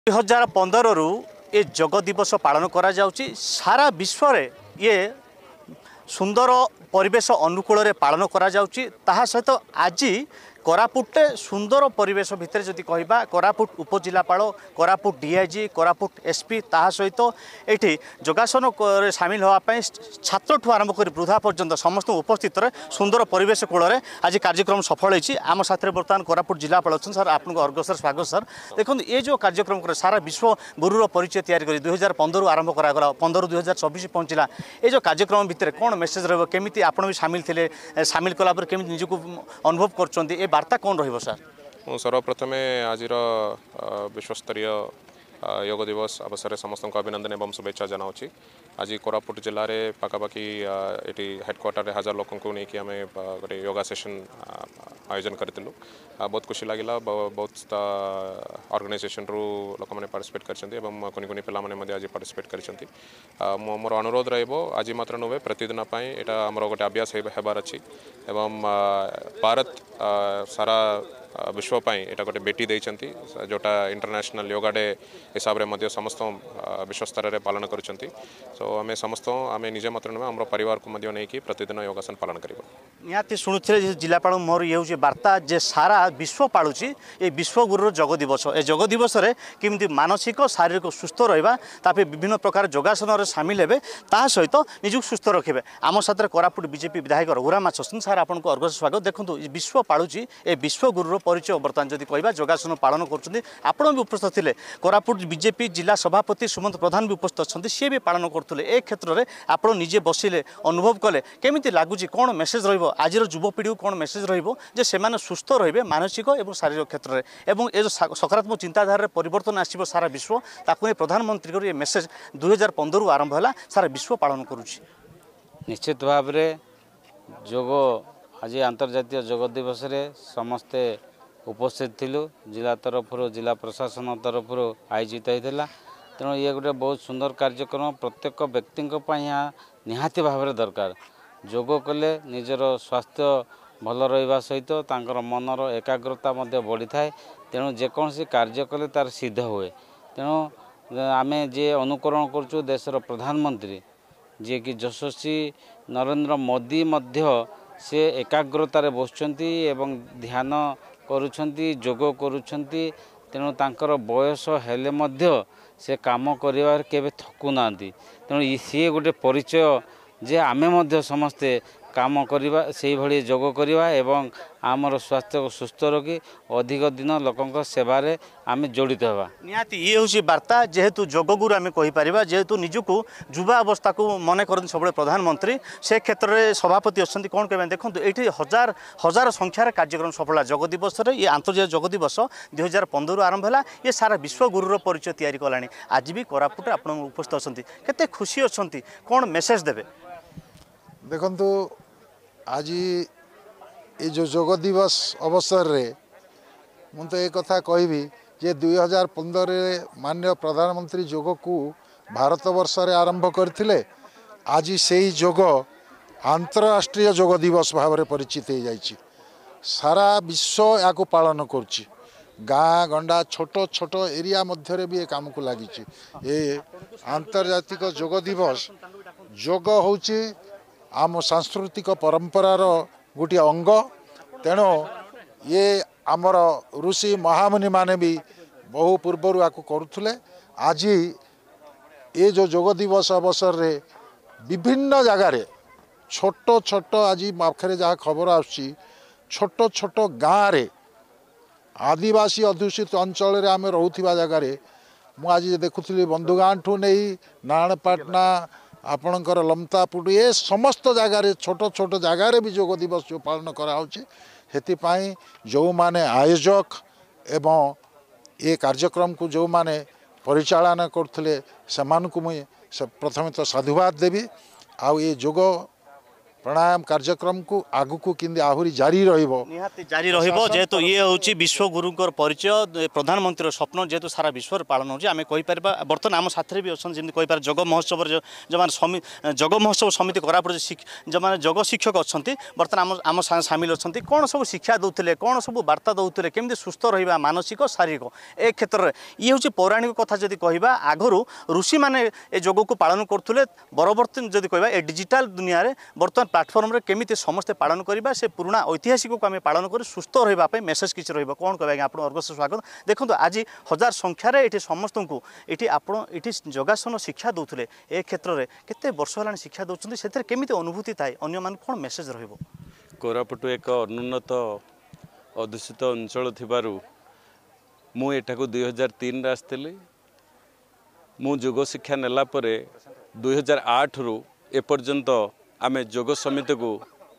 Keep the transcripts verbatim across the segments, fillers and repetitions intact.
दुई हजार पंदर रु ये योग दिवस पालन करा जाउची सारा विश्व रे ये सुंदर परिवेश अनुकूल पालन करा जाउची ताहा सहित आज कोरापुटे सुंदर परिवेश भितर जदि कहबा कोरापुट उपजिलापाल कोरापुट डीआईजी कोरापुट एसपी ताहा सहित ये योगासन सामिल होगापी छात्र ठू आरंभ कर वृद्धा पर्यंत समस्त उपस्थित सुंदर परिवेश कूल आज कार्यक्रम सफल होती आम साथ बर्तमान कोरापुट जिलापाल अच्छा सर आपको अर्घ सर स्वागत सर देखो ये जो कार्यक्रम सारा विश्व गुरुर परिचय तैयारी कर दुई हजार पंदर आरंभ करागला पंदर दुई हजार चौबीस पहुँचला ये जो कार्यक्रम भितर कौन मेसेज रमी आप भी सामिल थे सामिल कलापर केमी निजक अनुभव कर वार्ता कौन रही सर मु सर्वप्रथमे आज विश्वस्तरीय योग दिवस अवसर में समस्त को अभिनंदन एवं शुभेच्छा जनाऊँगी आज कोरापुट जिले में पखापाखि ये हेडक्वार्टर हजार लोक को लेकिन आम गोटे योगा सेशन आयोजन करूँ बहुत खुशी लगे बहुत ऑर्गेनाइजेशन रु लोक मैंने पार्टिसिपेट कर कुनि कुनि पे आज पार्टिसिपेट कर मोर अनुरोध रज मात्र नुहे प्रतिदिन यहाँ आमर गोटे अभ्यास होबार अच्छी एवं भारत सारा विश्वपाई यहाँ गोटे बेटी देती जोटा इंटरनेशनल योगा डे हिसाब से समस्त विश्व स्तर में पालन कर सो आम समस्त आम निजे मात्र नुहे आम परिवार को नहीं प्रतिदिन योगासन पालन कर निहाती शुणुते जिलापाल मोर ये हूँ वार्ता जे सारा विश्व पालुची ये विश्व गुरुर योग दिवस ए योग दिवस केमती मानसिक शारीरिक सुस्थ रहा तापर विभिन्न प्रकार योगासन सामिल हे ता सहित निजुक सुस्थ रखिए आम साथ कोरापुट बीजेपी विधायक रघुराम माछसन सर आपको अर्घ स्वागत देखो विश्व पालुची ए विश्व गुरुर परिचय बर्तमान जदि कहवा योगासन पालन कर भी उपस्थित थे कोरापुट बीजेपी जिला सभापति सुमंत प्रधान भी उपस्थित अच्छा सी भी पालन करते ए क्षेत्र में आप निजे बसिले अनुभव कले केमी लगुच कौन मेसेज रज युवपीढ़ी को कौन मेसेज रे से सुस्थ रे मानसिक और शारीरिक क्षेत्र में एवं ये सकारात्मक चिंताधारा परिवर्तन आसो सारा विश्व ताकू प्रधानमंत्री ये मेसेज दुई हजार पंदर आरंभ है सारा विश्व पालन करुच्ची निश्चित भाव योग आज अंतर्जातीय योग दिवस रे समस्ते उपस्थित थिलु जिला तरफ जिला प्रशासन तरफ आयोजित होता तेणु ये गोटे बहुत सुंदर कार्यक्रम प्रत्येक व्यक्ति यहाँ निहाती भाव में दरकार योग कले निजर स्वास्थ्य भल रहा सहित तांकर मनर एकाग्रता बढ़ी थाए तेणु जेकोसी कार्य कले तार सिद्ध हुए तेणु आम जे अनुकरण करचु देशर प्रधानमंत्री जी कि यशस्वी नरेंद्र मोदी मध्य से एकाग्रतार बसुंच एवं ध्यान करुछंती जोग करुछंती तेणु तांकर बयस हेले मध्य से काम करिवार केबे थकु नांती तेणु सी गोटे परिचय जे आमे मध्य समस्ते काम करिवा सेही भली जोग करिवा एवं आमर स्वास्थ्य को सुस्थ रखी अधिक दिन लोकंक सेवारे आमे जड़ित हवा निहाती ये हूँ वार्ता जेहेतु योग गुरु आम कहीपर जेहेतु निजक युवा अवस्था को मन करते सब प्रधानमंत्री से क्षेत्र में सभापति अच्छा कौन कह देखो ये हजार हजार संख्यार कार्यक्रम सफल योग दिवस ये आंतर्जातीय योग दिवस दुई हजार पंदर आरंभ है ये सारा विश्व गुरुर परिचय तैयारी कलानी आज भी कोरापुट आप उपस्थित अच्छा केते खुशी अच्छा कौन मेसेज देवे देखंतु आज ये जो योग दिवस अवसर रे मु तो एक कथा कहबी जे दुई हजार पंदर माननीय प्रधानमंत्री योग को भारत वर्ष रे आरंभ करथिले आज से योग अंतरराष्ट्रीय योग दिवस भाव में परिचित हो जाइए सारा विश्व या पालन करुच्ची गाँ गंडा छोट छोट एरिया मध्य भी ये काम को लगी ये आंतर्जातिक योग दिवस योग होची आम सांस्कृतिक परंपरार गोटे अंग तेणु ये आमर ऋषि महामुनि माने भी बहु पूर्वर या करुले आज ये जो योग दिवस अवसर रे विभिन्न जगार छोट छोट आज पाखे जहाँ खबर आसुची छोट छोट गाँव रे आदिवासी अध्युषित अंचल आम रोथिबा जगार मुझे देखुली बंधुगाँ ठू नहीं नारायणपाटना आपणकर लमतापुट ये समस्त जगार छोट छोट जगार भी योग दिवस जो पालन कराई जो माने आयोजक एवं ये कार्यक्रम को जो माने परिचालन करते से मुझे प्रथम तो साधुवाद देवी आउ ये योग प्राणायाम कार्यक्रम को आगु को किंदी आहुरी जारी रहिबो निहाती जारी रहिबो जेहेतु ये होची विश्व गुरुंकर परिचय प्रधानमंत्री स्वप्न जेहेतु सारा विश्व पालन होची आमे कहि परबा बर्तन आम साथरे भी अछन जेमि कहि पार जग महोत्सव जो मान जग महोत्सव समिति कोरापुट जो मान जग शिक्षक अछंती बर्तन आम आम शामिल अछंती कोन सब शिक्षा दउथिले कोन सब वार्ता दउथिले केमि सुस्थ रहिबा मानसिक शारीरिक ए क्षेत्र रे ये होची पौराणिक कथा जदि कहिबा आगरु ऋषि माने ए जग को पालन करथुले बरवर्ती जदि कहिबा ए डिजिटल दुनिया रे बर्तन प्लाटफर्म रे केमिति समस्ते पालन करिबा से पुराना ऐतिहासिक को आम पालन कर सुस्थ रहा मेसेज किसी रहा कौन कह आप अर्गस स्वागत देखो आज हजार संख्यार ये समस्त को ये आपड़ी योगासन शिक्षा दौले ए क्षेत्र में केते वर्ष है शिक्षा दौरान से केमिति अनुभूति थाए अन्य मान कौन मेसेज रहिबो कोरापुट एक अनुन्नत अधूषित अंचल थिबारु मु एठाकु दुई हजार तीन आसती मु योग शिक्षा नेला परे दुई हजार आठ रु एपर्यंत आमे योग समिति को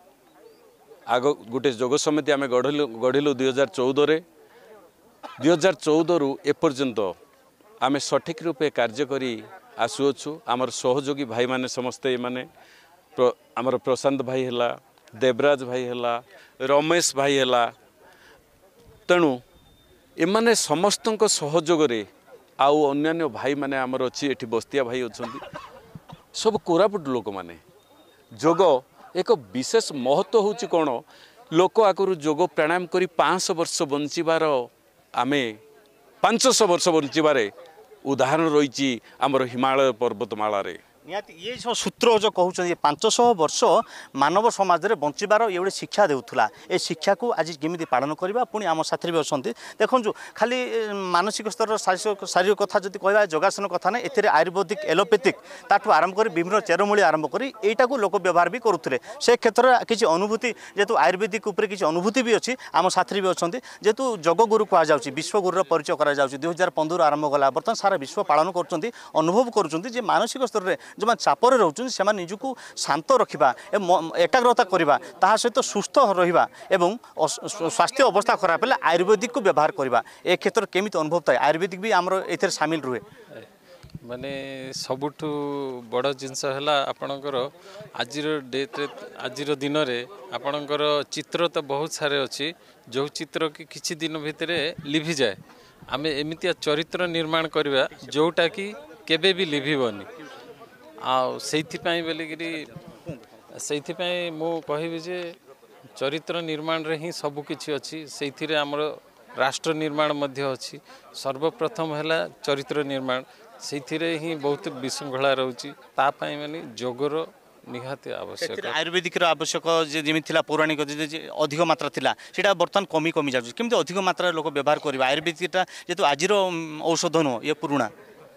आग गोटे योग समिति आमे गढ़लु गढ़िलु दुई हजार चौदह दुई हजार चौदह रु एपर्यंत आमे सठिक रूपे कार्य करी आसुअछु आमर सहयोगी भाई माने समस्ते माने प्र, आमर प्रशांत भाई हैला देवराज भाई हैला रमेश भाई हैला तेणु एमाने समस्तक सहयोग रे आउ अन्यान्य भाई माने आमर अछि एठी बस्तिया भाई अछंती सब कोरापुट लोक माने योग एक विशेष महत्व होची कौन लोक आगु योग प्राणायाम करी पाँच सौ वर्ष बंचीबार आमे पाँच सौ वर्ष बंचीबार उदाहरण रही आमर हिमालय पर्वतमाला रे निहाती ये सब सूत्र जो कहते पांच सौ वर्ष मानव समाज में बंचार ये गोटे शिक्षा देउथुला ए शिक्षा को आज केमी पालन करवा पुणी आम साथी भी अच्छा देखु खाली मानसिक स्तर शारीरिक शारीरिक कथा जब कह योगासन कथा ना ए आयुर्वेदिक एलोपैथिक ताठू आरंभ कर विभिन्न चेरमूली आरंभ कर यटा को लोक व्यवहार भी करुले से क्षेत्र में किसी अनुभूति जेहेतु आयुर्वेदिक उपर किसी अनुभूति भी अच्छी आम साथी भी अच्छा जेहेतु जग गुरु कहुँ विश्वगुर परिचय कर दुई हजार पंद्रह आरंभ कला बर्तमान सारा विश्व पालन कर अनुभव कर मानसिक स्तर में जो मैंने चापर रोचुन से निजको शांत रखा एकाग्रता करवा ता सहित सुस्थ रहा एवं स्वास्थ्य अवस्था खराब है आयुर्वेदिक को व्यवहार करवा ए क्षेत्र केमी अनुभव थाए आयुर्वेदिक भी आमर ए सामिल रुहे माने सबुठु बड़ जिनस है आपणकर आज डेट आज दिन में आपणकर चित्र तो बहुत सारे अच्छी जो चित्र कि किछि दिन भितर लिभि जाए आमे एमितिया चरित्र निर्माण करवा जोटा कि केबे भी लिभिबनी आउ सेइथिपाई बोलिकी सेइथिपाई मु कहबी जे चरित्र निर्माण रे ही सब किछि अछि सेइथिरे हमर राष्ट्र निर्माण मध्य अछि सर्वप्रथम हैला चरित्र निर्माण सेइथिरे ही बहुत विशृंखला रहउछि ता पई माने जोगर निहाती आवश्यक आयुर्वेदिक आवश्यक जमी पौराणिक अधिक मात्रा थिला सेटा बर्तमान कमी कमी जाउछि केमति अधिक मात्रा लोक व्यवहार करबा आयुर्वेदिकटा जेतु आजिर औषध नो ये पुराणा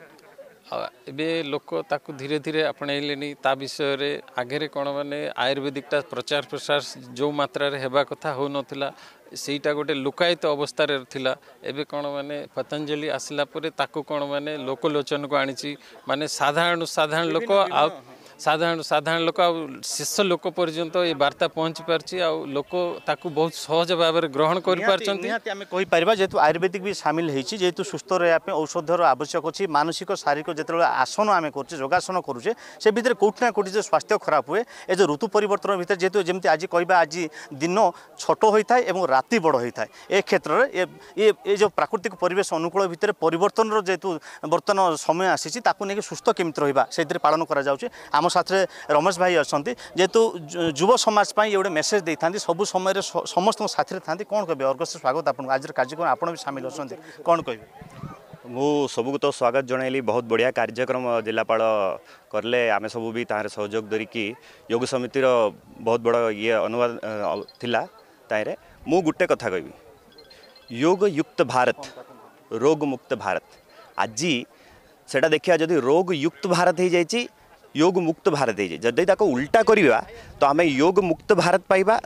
एबे लोक ताकू धीरे धीरे आपणैलेनी ता विषय रे आगे कौन माने आयुर्वेदिकटा प्रचार प्रसार जो मात्रा रे हेबा कथा हो नथिला सेटा गोटे लुकायित अवस्था रे थिला एबे कौन माने पतंजलि आसला परे ताकू कौन माने लोकलोचन को आनिछि माने साधारण साधारण लोक आ साधारण साधारण लोक शेष लोक पर्यंत ये वार्ता पहुँची पार्ची आ लोक ताकू बहुत सहज भाव में ग्रहण कर जेहेतु आयुर्वेदिक भी सामिल होती जेहेतु सुस्थ रहा औषधर आवश्यक अच्छी मानसिक शारीरिक जो आसन आम कर योगासन करुचे से भितर कौटना कौटी जो स्वास्थ्य खराब हुए ए जो ऋतु परिवर्तन भितर जेहेतु जमी आज कह आज दिन छोट होता है और राति बड़ होता है ए क्षेत्र में ये ये जो प्राकृतिक परिवेश अनुकूल भितर परिवर्तन जेहेतु बर्तमान समय आसी सुस्थ केमती रहा से पालन कर साथ रमेश भाई अच्छा जेहेतु युव समाज ये गोटे मेसेज दे था सब समय समस्त साथी था कौन कहे अर्गस स्वागत आप आज कार्यक्रम आप भी सामिल अच्छा कौन कह मु सबको तो स्वागत जनइली बहुत बढ़िया कार्यक्रम जिलापाल करले आम सब भी तार सहयोग धरिकी योग समितिर बहुत बड़ ये अनुवाद थिला तारे मु गुटे कथा कहबी योग युक्त भारत रोग मुक्त भारत आज सेटा देखिया जदि रोग युक्त भारत हो जाइए योग मुक्त भारत है जदि ताको उल्टा करिवा तो आमे योग मुक्त भारत पाइबा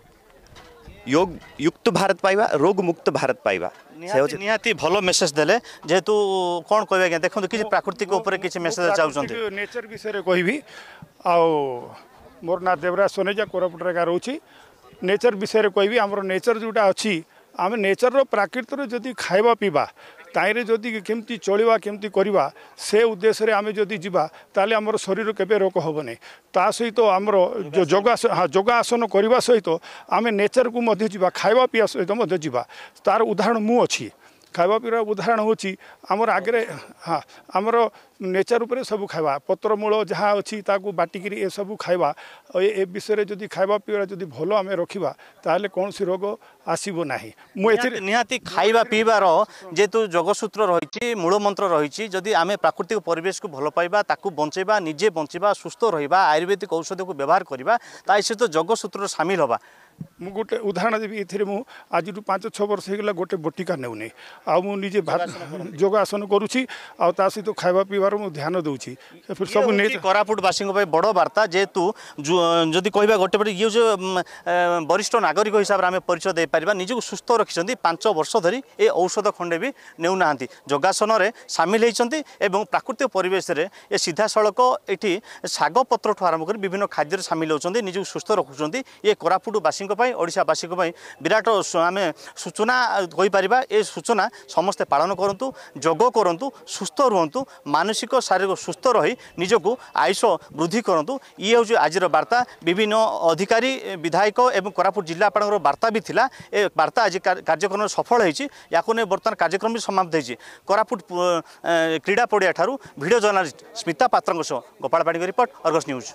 योग युक्त भारत पाइबा रोग मुक्त भारत पाइबा निहाती भल मेसेज देले जेहेतु कौन कह आज्ञा देखो कि प्राकृतिक उपर किसी मेसेज चाहते नेचर विषय कहबी आउ मोर ना देवराज सोनेजा कोरापुट रे रोची नेचर विषय कहबी हमर नेचर जोटा अच्छी आम नेचर प्राकृत जदि खाइबा पीबा ताईरे जदि केमती चलवा केमती करवा से उद्देश्य रे आमे जदि जीवा ताले हमर शरीर केबे रोग होबने ता सहित हमर जो योगासन हाँ योगासन करने सहित आमे नेचर को मध्य जीवा खाइबा पिया सहित मध्य जीवा तार उदाहरण मु अछि खाइबा पिया उदाहरण होची हमर आगे हाँ हमर नेचर उपरे सब खाइबा पत्र मूल जहाँ अच्छी ताकू बाटिकी ए सब खाइबा ए विषय जदि खाइबा पिया जदि भल आम रखा ताहले कौन सी रोग आसब ना मुझे निहाती खाइबा पीबार जेहेतु जोगसूत्र रही मूल मंत्र रही जदि आम प्राकृतिक परिवेश को भल पाइबा ताकू बंचेबा निजे बंचेबा सुस्थ रहिबा आयुर्वेदिक औषध को व्यवहार करबा ताई सहित जोगसूत्र सामिल होबा मु गोटे उदाहरण देवी ये मु आज पाँच छः वर्ष होगा गोटे बटिका नेउनी आउ निजे योगासन करुँची आ सहित खाइबा पीबार मु ध्यान दूची फिर सब कोरापुटवासी बड़ वार्ता जेहेतु जदि कहबा गोटे पटे ये जो वरिष्ठ नागरिक हिसाब से आम परिचय दे पारिबा निजको सुस्थ रखिछन्ती पाँच वर्ष धरी ए औषध खंडे भी नेउना योगासन रे सामिल होइछन्ती एवं प्राकृतिक परिवेश रे ए सीधा सड़क एठी शाग पत्र ठू आरंभ कर विभिन्न खाद्य सामिल होउछन्ती निजको सुस्थ रखुछन्ती ये कोरापुटवासी ओडिशावासी विराट आम सूचना कहीपर ए सूचना समस्ते पालन करूँ जोग करूँ सुस्थ रुहतु मानसिक शारीरिक सुस्थ रही निजक आयुष वृद्धि करूँ ये हूँ आज वार्ता विभिन्न अधिकारी विधायक एवं कोरापुट जिलापाल वार्ता भी थिला ए वार्ता आज कार्यक्रम सफल होती या बर्तमान कार्यक्रम भी समाप्त होती कोरापुट क्रीड़ा पड़िया ठारू वीडियो जर्नालीस्ट स्मिता पात्र गोपाल पाड़ी रिपोर्ट अर्गस न्यूज।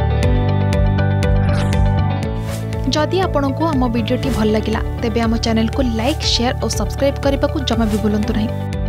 जदि आपंक आम भिडी भल लगा तेब आम चैनल को लाइक शेयर और सब्सक्राइब करने को जमा भी भूलु नहीं।